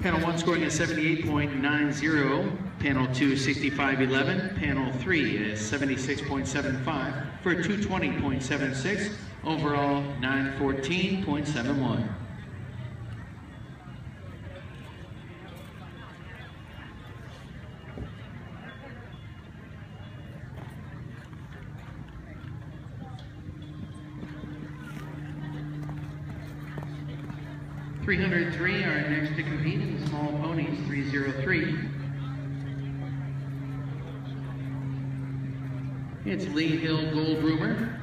Panel 1 scoring is 78.90, Panel 2 65.11, Panel 3 is 76.75 for 220.76, overall 914.71. $303, our next to compete in the small ponies, 303. It's Lee Hill Gold Rumor.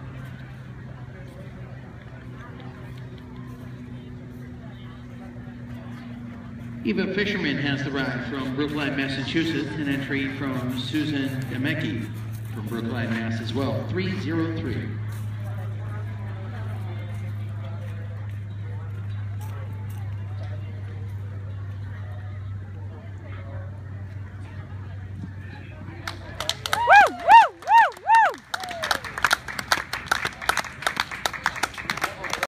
Eva Fisherman has the ride from Brookline, Massachusetts, an entry from Susan Demecki from Brookline, Mass as well, 303.